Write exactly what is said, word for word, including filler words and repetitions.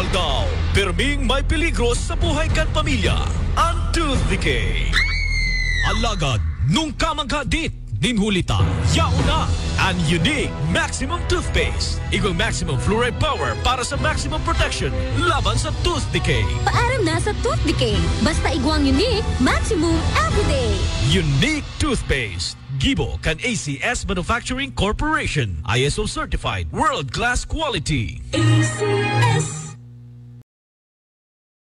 Bawal daw, perming may peligro sa buhay kan pamilya. Ang tooth decay. Alagad, nung kamangkadit, ninhulita, yauna, and unique maximum toothpaste. Equal maximum fluoride power para sa maximum protection laban sa tooth decay. Paaram na sa tooth decay. Basta igwang unique, maximum everyday. Unique toothpaste. Gibo can A C S Manufacturing Corporation. I S O certified. World-class quality. A C S